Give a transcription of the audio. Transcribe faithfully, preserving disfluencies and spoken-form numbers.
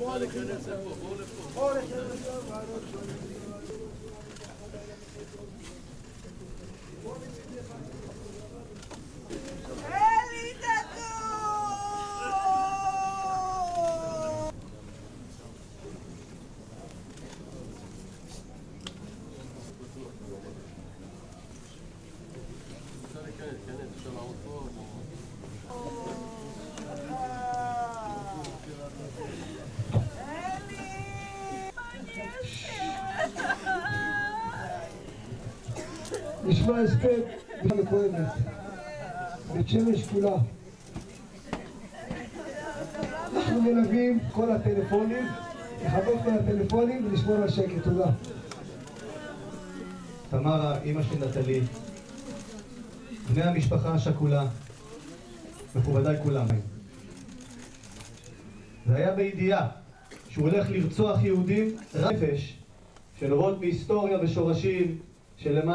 נשמע הספד וכואבת, בית שמש כולה. אנחנו מלווים כל הטלפונים, לחבק כל הטלפונים ולשמור על שקט. תודה. תמרה, אמא של נטלי, בני המשפחה השכולה, מכובדיי כולם. זה היה בידיעה שהוא הולך לרצוח יהודים נפש שנובעות מהיסטוריה ושורשים של